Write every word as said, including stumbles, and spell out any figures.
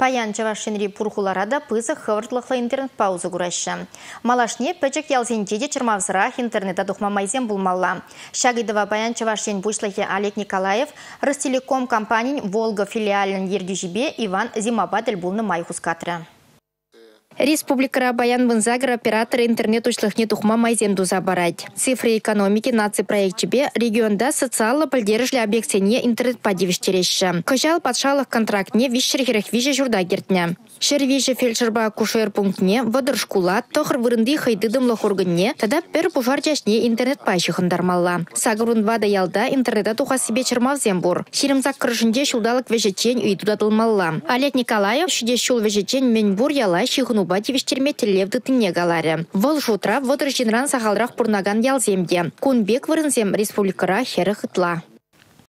Паян Чавашинри пурхуларада пызы хывыртлықлы интернет паузы күрәші. Малашне пәчік ялзенчеде чырмавзырақ интернета тухмамайзен булмалла. Шагидова Паян Чавашин бушлахе Олег Николаев, Ростелеком компаниян Волга филиален ергюжибе Иван Зимабадель булны майхускатры. Республикара Баян Вынзагр операторы интернет учлыхне тухма майзенду забарать. Цифры экономики наци проектчебе регионда социально поддержали объектене интернет подивиштереща. Кожал подшалых контрактне вишерхерах виже журда гертня. Шервиже фельдшерба кушер пунктне водыр шкула тохр вырынды хайдыдым лохургынне тада пер пушар жашне интернет пайшыхын дармалла. Сагрун вада ялда интернета туха себе чермавзембур. Ширимзак крышынде шулдалык вежечень уйдудатылмалла. Олег Николаев шуде шул вежечень меньбур яла шихыну бативиштерме телевды тынне галаре. Вол шутра водыр жинран сахалрах пурнаган ялземде. Кунбек вырынзем республикара херы хытла.